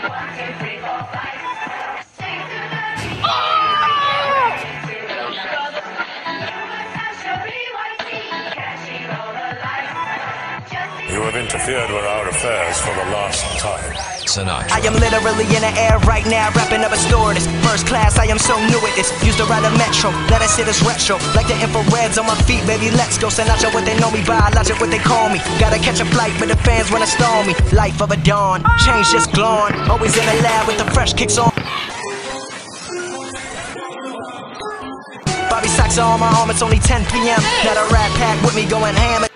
You have interfered with our affairs for the last time. Sinatra. I am literally in the air right now, wrapping up a stewardess. First class, I am so new at this. Used to ride a metro, now that shit is retro. Like the infrareds on my feet, baby, let's go. Sinatra, what they know me by, Logic, what they call me. Gotta catch a flight, but the fans wanna stall me. Life of a dawn, change just glowing. Always in the lab with the fresh kicks on. Bobby socks on my arm, it's only 10 p.m. Got a rat pack with me going ham.